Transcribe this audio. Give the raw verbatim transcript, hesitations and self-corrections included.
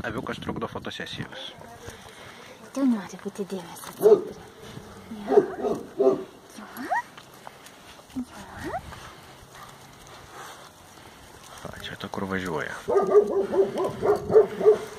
aviukas trukdo fotosesijos. Tu nori būti dėmesio centre. Jo? Jo? Jo? Va, čia ta, kur važiuoja.